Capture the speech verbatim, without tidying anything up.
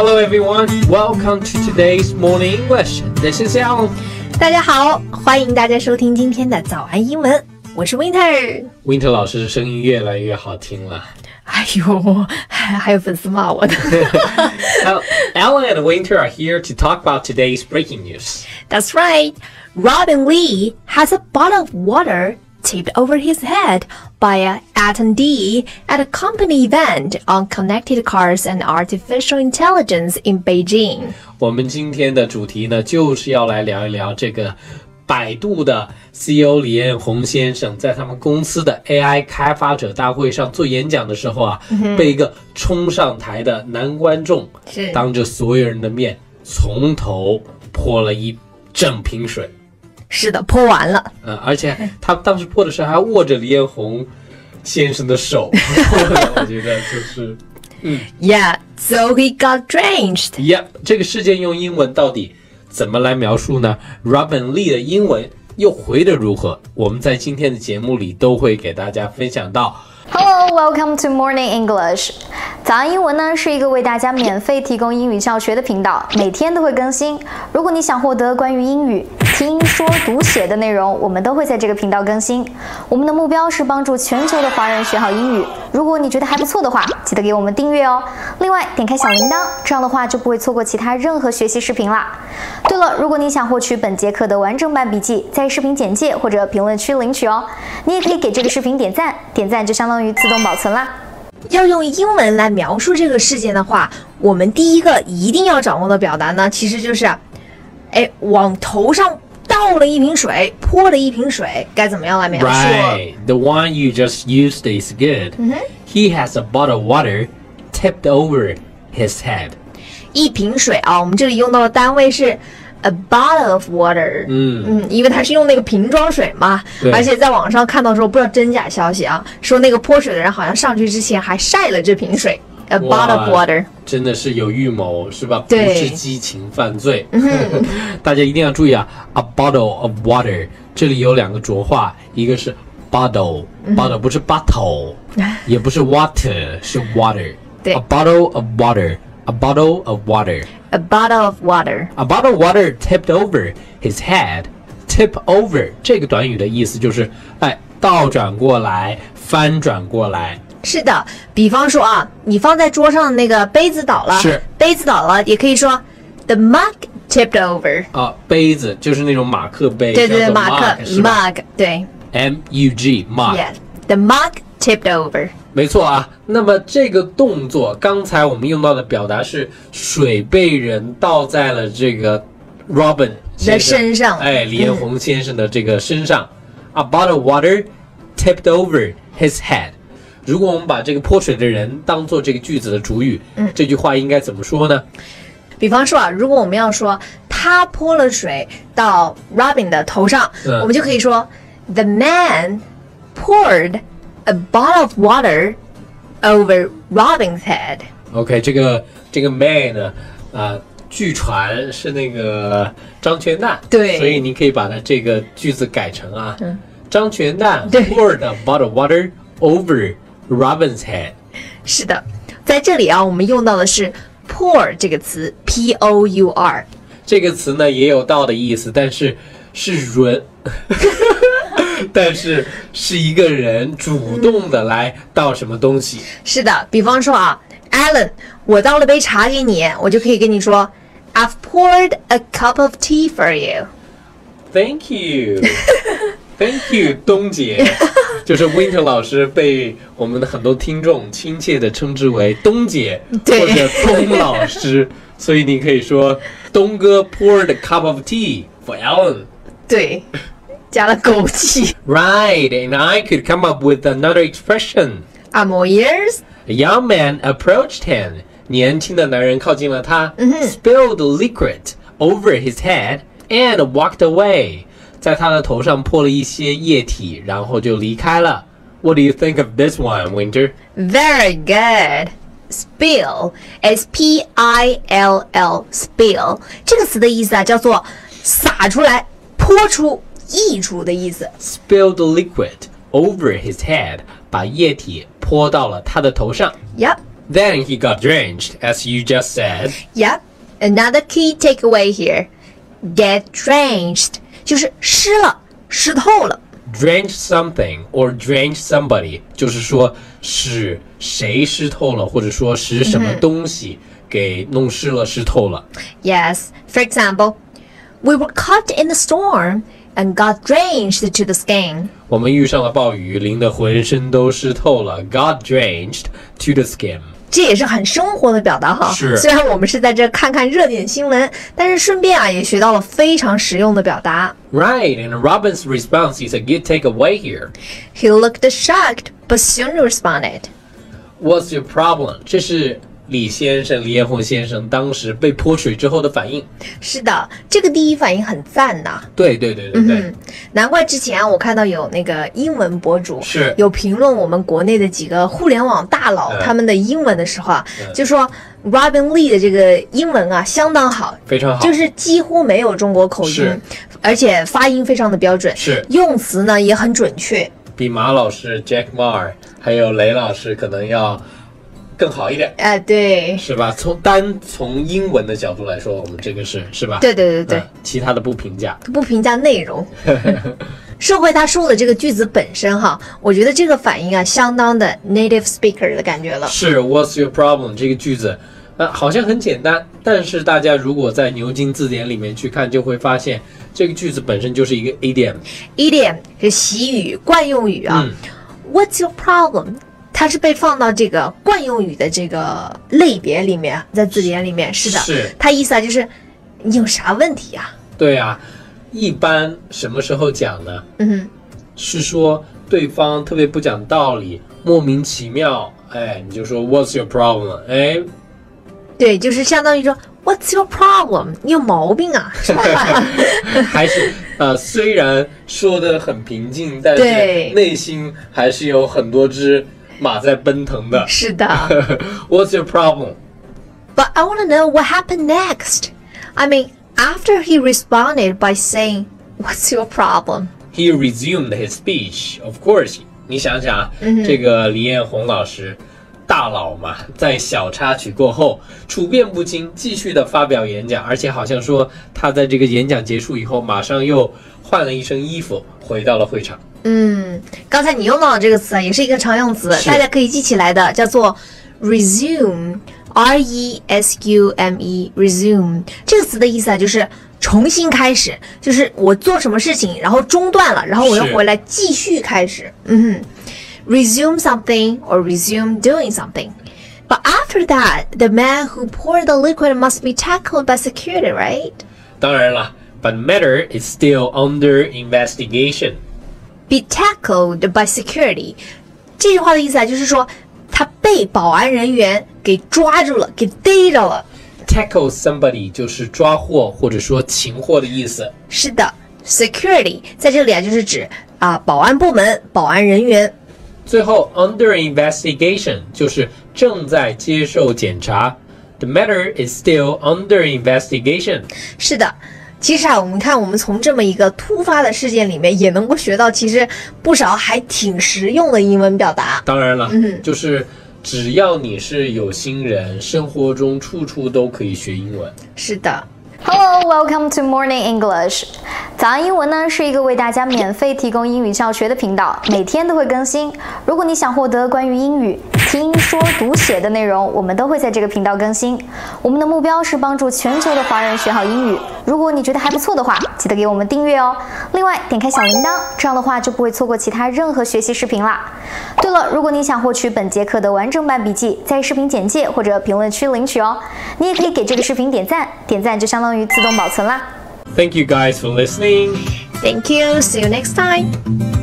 Hello everyone, welcome to today's Morning English. This is Alan. 大家好，欢迎大家收听今天的早安英文，我是 Winter。 Winter 老师的声音越来越好听了。 哎呦，还还有粉丝骂我的。 Alan and Winter are here to talk about today's breaking news. That's right. Robin Lee has a bottle of water tipped over his head by an attendee at a company event on connected cars and artificial intelligence in Beijing. 我们今天的主题呢，就是要来聊一聊这个百度的 C E O 李彦宏先生在他们公司的 A I 开发者大会上做演讲的时候啊，嗯、被一个冲上台的男观众当着所有人的面从头泼了一整瓶水。 是的，泼完了。 呃，而且他当时泼的时候还握着李彦宏先生的手，我觉得就是，嗯 ，Yeah, so he got drenched. Yep， 这个事件用英文到底怎么来描述呢 ？Robin Lee 的英文又回得如何？我们在今天的节目里都会给大家分享到。 Hello, welcome to Morning English. 早安英文呢是一个为大家免费提供英语教学的频道，每天都会更新。如果你想获得关于英语听说读写的内容，我们都会在这个频道更新。我们的目标是帮助全球的华人学好英语。如果你觉得还不错的话，记得给我们订阅哦。另外，点开小铃铛，这样的话就不会错过其他任何学习视频啦。对了，如果你想获取本节课的完整版笔记，在视频简介或者评论区领取哦。你也可以给这个视频点赞，点赞就相当于自动保存啦。 要用英文来描述这个事件的话，我们第一个一定要掌握的表达呢，其实就是，哎，往头上倒了一瓶水，泼了一瓶水，该怎么样来描述 ？Right, the one you just used is good. Mm-hmm. He has a bottle of water tipped over his head. 一瓶水啊，我们这里用到的单位是 a bottle of water。嗯嗯，因为它是用那个瓶装水嘛，而且在网上看到说不知道真假消息啊，说那个泼水的人好像上去之前还晒了这瓶水。A bottle of water， 真的是有预谋是吧？不是激情犯罪。嗯、大家一定要注意啊 ！A bottle of water， 这里有两个浊化，一个是 bottle，bottle、嗯、bottle 不是 bottle， 也不是 water， 是 water。 对 ，A bottle of water，a bottle of water，a bottle of water，a bottle of water tipped over his head。Tip over 这个短语的意思就是，哎，倒转过来，翻转过来。 是的，比方说啊，你放在桌上的那个杯子倒了， 是杯子倒了，也可以说 the mug tipped over。 啊，杯子就是那种马克杯， 对对对，马克 mug， 对 ，M U G mug。 Yes，the mug tipped over。 没错啊，那么这个动作，刚才我们用到的表达是水被人倒在了这个 Robin 的身上， 哎，李彦宏先生的这个身上。嗯、A bottle of water tipped over his head。如果我们把这个泼水的人当做这个句子的主语，嗯，这句话应该怎么说呢？ 比方说啊，如果我们要说他泼了水到 Robin 的头上，嗯、我们就可以说 The man poured a bottle of water over Robin's head. OK， 这个这个 man 呢，啊、呃，据传是那个张全蛋， 对， 所以你可以把它这个句子改成啊，嗯、张全蛋 poured a bottle of water over Robin's head。 是的，在这里啊，我们用到的是 pour 这个词 P O U R。 这个词呢也有倒的意思，但是是润但是是一个人主动的来倒什么东西。 是的，比方说啊 Alan， 我倒了杯茶给你，我就可以跟你说 I've poured a cup of tea for you. Thank you Thank you 东姐就是 Winter 老师被我们的很多听众亲切的称之为东姐或者东老师，所以你可以说东哥 poured a cup of tea for Alan。 对，加了枸杞。 Right, and I could come up with another expression. I'm all ears. A young man approached him. 年轻的男人靠近了他、mm-hmm. spilled liquid over his head and walked away. 在他的头上泼了一些液体，然后就离开了。What do you think of this one, Winter? Very good. Spill is P I L L, spill 这个词的意思啊，叫做洒出来、泼出、溢出的意思。 Spilled liquid over his head， 把液体泼到了他的头上。 Yep. Then he got drenched, as you just said. Yep. Another key takeaway here. Get drenched. 就是湿了，湿透了。 Drench something or drench somebody 就是说使谁湿透了，或者说使什么东西给弄湿了、湿透了。 Yes. For example, we were caught in a storm and got drenched to the skin. 我们遇上了暴雨，淋得浑身都湿透了 ，got drenched to the skin。 这也是很生活的表达哈。 是。 虽然我们是在这看看热点新闻，但是顺便啊也学到了非常实用的表达。 Right, and Robin's response is a good takeaway here. He looked shocked, but soon responded. What's your problem? 这是李先生、李彦宏先生当时被泼水之后的反应。 是的，这个第一反应很赞呐。 对对对对对、 嗯，难怪之前我看到有那个英文博主是有评论我们国内的几个互联网大佬、嗯、他们的英文的时候啊，嗯、就说 Robin Lee 的这个英文啊相当好， 非常好， 就是几乎没有中国口音，而且发音非常的标准， 是用词呢也很准确， 比马老师 Jack Ma 还有雷老师可能要更好一点， 哎、呃，对， 是吧？从单从英文的角度来说，我们这个是是吧？ 对对对对、嗯， 其他的不评价， 不评价内容。说回他说的这个句子本身哈，我觉得这个反应啊，相当的 native speaker 的感觉了。 是 What's your problem 这个句子，呃，好像很简单，但是大家如果在牛津字典里面去看，就会发现这个句子本身就是一个 idiom。idiom 是习语、惯用语啊。嗯、What's your problem？它是被放到这个惯用语的这个类别里面，在字典里面是的， 是它意思啊就是你有啥问题啊？ 对啊，一般什么时候讲呢？ 嗯哼， 是说对方特别不讲道理，莫名其妙，哎，你就说 What's your problem？ 哎， 对，就是相当于说 What's your problem？ 你有毛病啊，是吧？ 还是呃，虽然说的很平静，但是内心还是有很多只马在奔腾的。 是的。 What's your problem? But I want to know what happened next. I mean, after he responded by saying, "What's your problem?" He resumed his speech. Of course, 你想想啊，嗯、这个李彦宏老师，大佬嘛，在小插曲过后，处变不惊，继续的发表演讲，而且好像说他在这个演讲结束以后，马上又换了一身衣服，回到了会场。 嗯，刚才你用到的这个词啊，也是一个常用词，大家可以记起来的，叫做 resume，R E S U M E，resume 这个词的意思啊，就是重新开始，就是我做什么事情，然后中断了，然后我又回来继续开始。嗯哼 ，resume something or resume doing something. But after that, the man who poured the liquid must be tackled by security, right? 当然了 ，but matter is still under investigation.Be tackled by security， 这句话的意思啊，就是说他被保安人员给抓住了，给逮着了。 Tackle somebody 就是抓获或者说擒获的意思。 是的 ，security 在这里啊，就是指啊保安部门、保安人员。 最后 under investigation 就是正在接受检查。The matter is still under investigation。 是的。其实啊，我们看，我们从这么一个突发的事件里面，也能够学到其实不少还挺实用的英文表达。 当然了，嗯，就是只要你是有心人，生活中处处都可以学英文。 是的。 Hello, welcome to Morning English. 早安英文呢是一个为大家免费提供英语教学的频道，每天都会更新。如果你想获得关于英语听说读写的内容，我们都会在这个频道更新。我们的目标是帮助全球的华人学好英语。如果你觉得还不错的话，记得给我们订阅哦。另外，点开小铃铛，这样的话就不会错过其他任何学习视频啦。对了，如果你想获取本节课的完整版笔记，在视频简介或者评论区领取哦。你也可以给这个视频点赞，点赞就相当于自动保存啦。 Thank you guys for listening. Thank you. See you next time.